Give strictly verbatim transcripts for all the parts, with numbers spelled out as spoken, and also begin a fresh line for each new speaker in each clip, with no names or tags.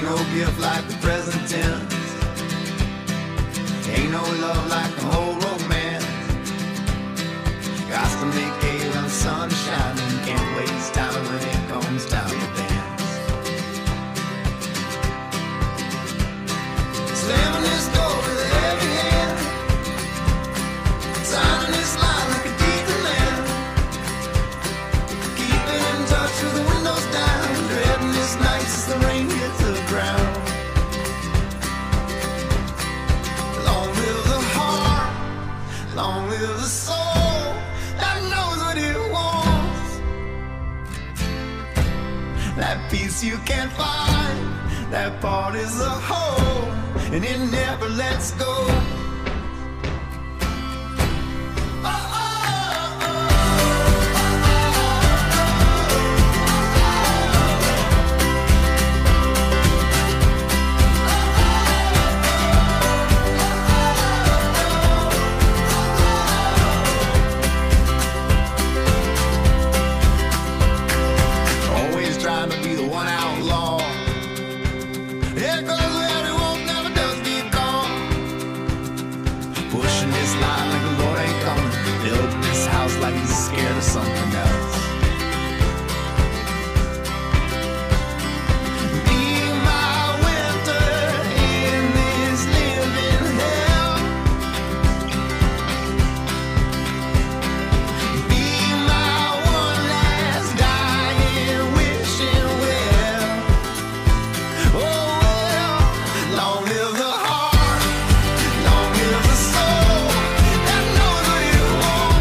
Ain't no gift like the present tense. Ain't no love like the whole romance. Got to make hay when the sun is shining. Can't waste time when it comes time to dance. Slamming this door with a heavy hand, signing this line like a deed to land. Keeping in touch with the windows down, dreading this night as the rain hits the ground. Long live the heart, long live the soul that knows what it wants. That peace you can't find, that part is a whole, and it never lets go. Like he's scared of something else. Be my winter in this living hell. Be my one last dying wishing well. Oh well, long live the heart, long live the soul that knows what it wants.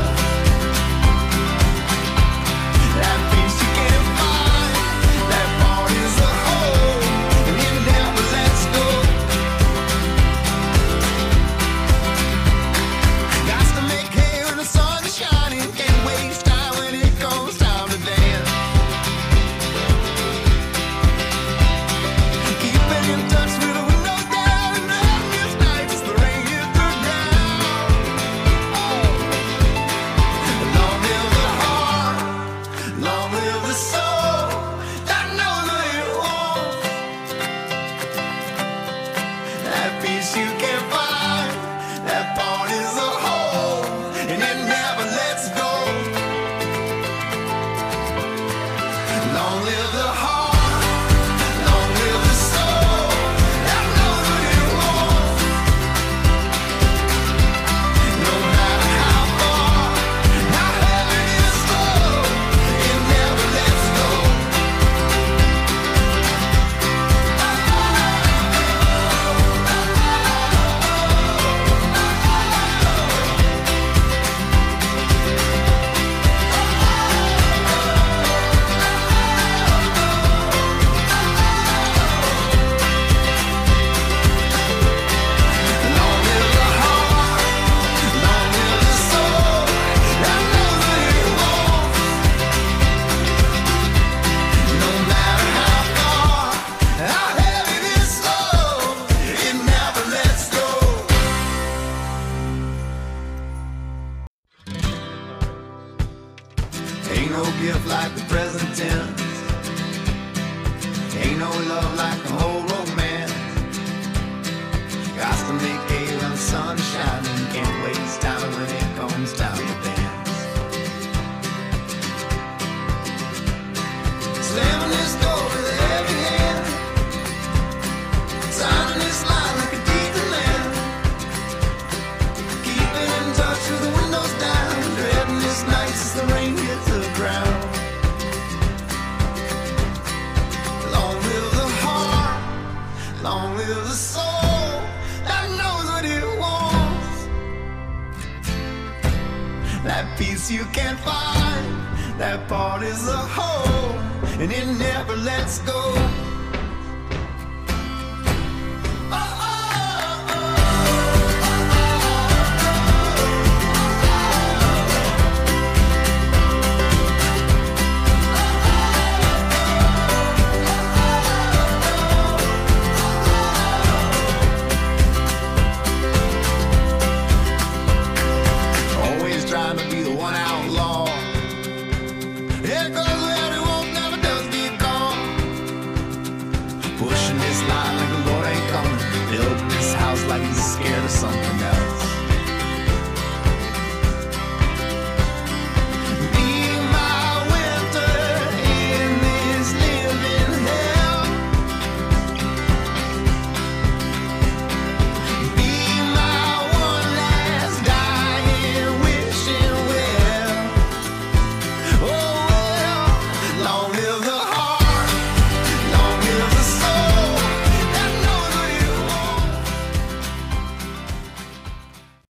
Ain't no gift like the present tense. Ain't no love like the whole romance. Got to make hay when the sun is shining. Can't waste time when it comes time to dance. Slamming this door with a heavy hand, signing this line like a deed to land. Keeping in touch with the windows down, dreading this night as the rain hits the ground. Long live the heart, long live the soul that knows what it wants. That peace you can't find, that part is a whole, and it never lets go. house like he's scared of something else.